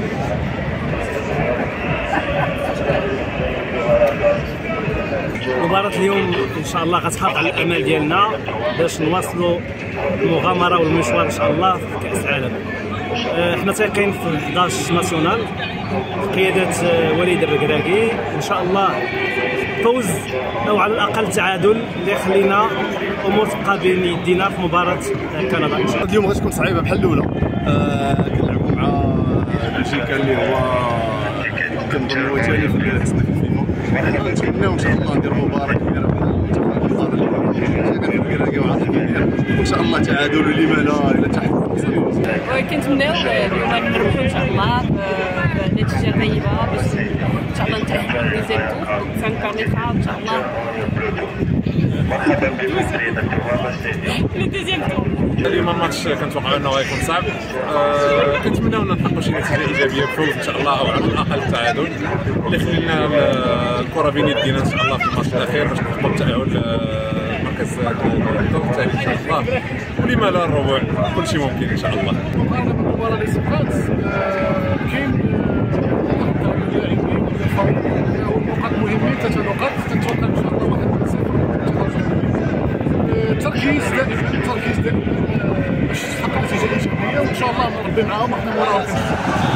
مباراة اليوم ان شاء الله غتحقق على الامال ديالنا باش نواصلوا المغامره والمشوار ان شاء الله في كاس العالم. احنا تايقين في 11 ناسيونال بقياده وليد الركراكي، ان شاء الله فوز او على الاقل تعادل اللي يخلينا امور تبقى بين يدينا في مباراه كندا ان شاء الله. اليوم غتكون صعيبه بحال الاولى، كنلعبوا مع بلجيكا اللي هو كنظن هو ثاني في التصنيف الفيفا. نتمناو ان شاء الله نديروا مباراه كبيره وان شاء الله تعادل ولما لا الى تحت. كنتمناو اليوم نربحوا ان شاء الله بنتيجه طيبه باش ان شاء الله نتاهلوا لديزيام تور فنكارنيكا ان شاء الله لديزيام تور. اليوم الماتش كنتوقع انه غيكون صعب، كنتمناو نحققوا شي نتيجه ايجابيه بفوز ان شاء الله او على الاقل التعادل اللي خلينا الكره بين يدينا ان شاء الله في الماتش الاخير باش نحققوا التاهل المركز الدور الثاني ان شاء الله، ولما لا الربع كل شيء ممكن ان شاء الله. مقارنه بالمباراه اللي سبقت كاين نقاط مهمين، 3 نقاط كنتوقع ان شاء الله 1-0 التركيز دائما باش تحقق نتيجه ايجابيه وان شاء الله نربي معاهم وحنا موراهم.